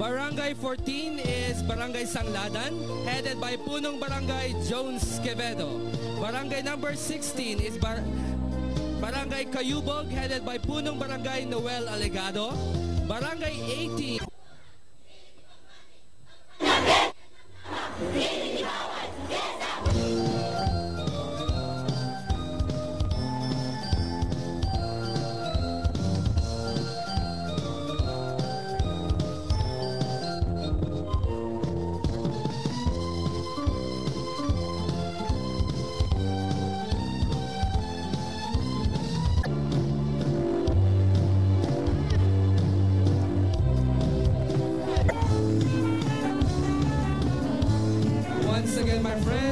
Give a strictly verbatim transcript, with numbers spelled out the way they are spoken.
Barangay fourteen is Barangay Sangladan, headed by Punong Barangay Jones Quevedo. Barangay number sixteen is Bar Barangay Cayubog, headed by Punong Barangay Noel Alegado. Barangay eighteen. Once again, my friends.